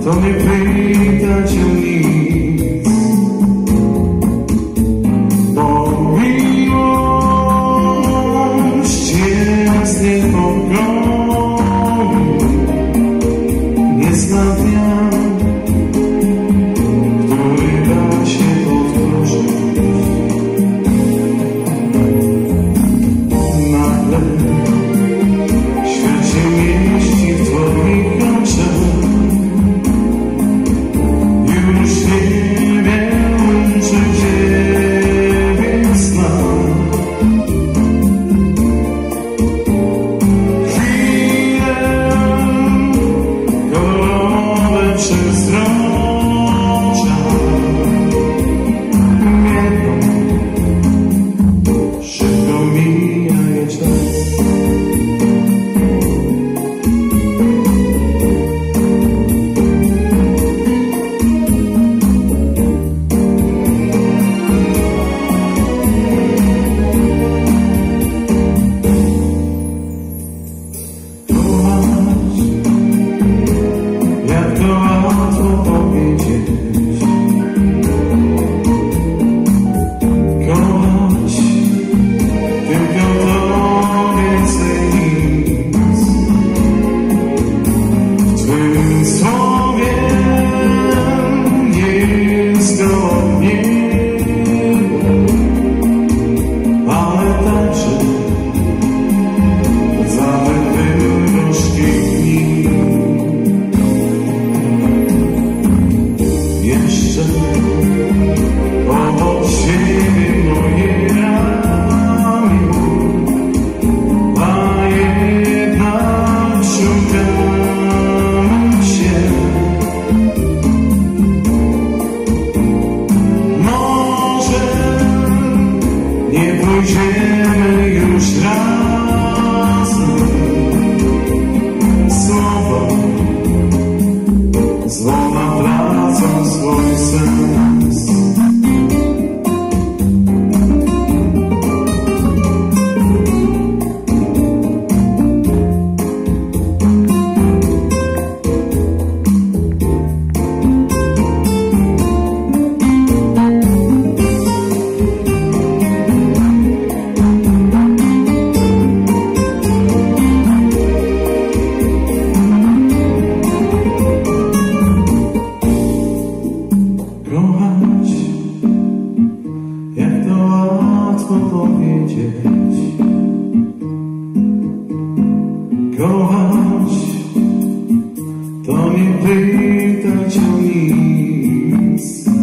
to nie pytać o nic, bo miłość jest niepokoju, nie zna dnia, który da się powtórzyć. Nagle świat się mieści w twoich oczach. Już nie wiem, czy ciebie znam. Chwile kolorowe przezrocza biegną, szybko mija je czas. Obok siebie moje ramię, a jednak szukamy się. Może nie pójdziemy już razem. Słowa tracą swój sens. Kochać, jak to łatwo powiedzieć. Kochać, to nie pytać o nic.